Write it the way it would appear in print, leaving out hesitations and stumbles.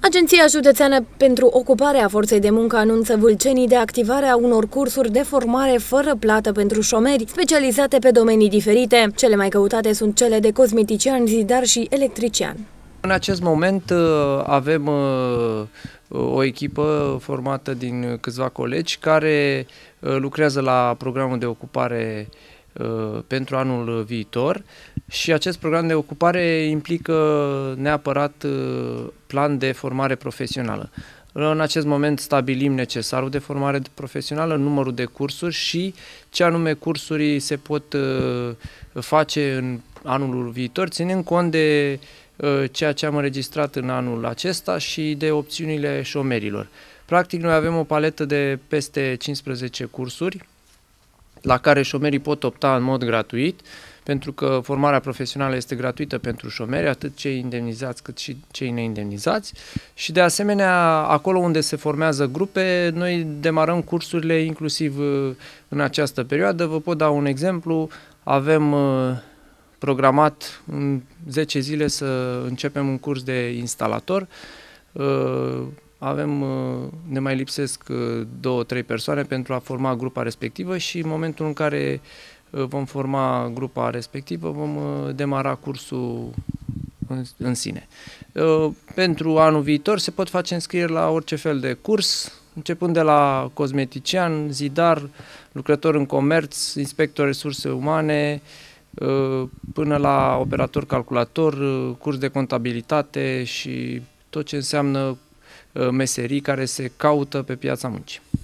Agenția Județeană pentru Ocuparea Forței de Muncă anunță Vâlcenii de activarea unor cursuri de formare fără plată pentru șomeri, specializate pe domenii diferite. Cele mai căutate sunt cele de cosmetician, zidar și electrician. În acest moment avem o echipă formată din câțiva colegi care lucrează la programul de ocupare pentru anul viitor și acest program de ocupare implică neapărat plan de formare profesională. În acest moment stabilim necesarul de formare profesională, numărul de cursuri și ce anume cursuri se pot face în anul viitor, ținând cont de ceea ce am înregistrat în anul acesta și de opțiunile șomerilor. Practic, noi avem o paletă de peste 15 cursuri la care șomerii pot opta în mod gratuit, pentru că formarea profesională este gratuită pentru șomeri, atât cei indemnizați cât și cei neindemnizați. Și de asemenea, acolo unde se formează grupe, noi demarăm cursurile inclusiv în această perioadă. Vă pot da un exemplu. Avem programat în 10 zile să începem un curs de instalator. Ne mai lipsesc 2-3 persoane pentru a forma grupa respectivă și în momentul în care vom forma grupa respectivă vom demara cursul în sine. Pentru anul viitor se pot face înscrieri la orice fel de curs, începând de la cosmetician, zidar, lucrător în comerț, inspector resurse umane, până la operator calculator, curs de contabilitate și tot ce înseamnă meserii care se caută pe piața muncii.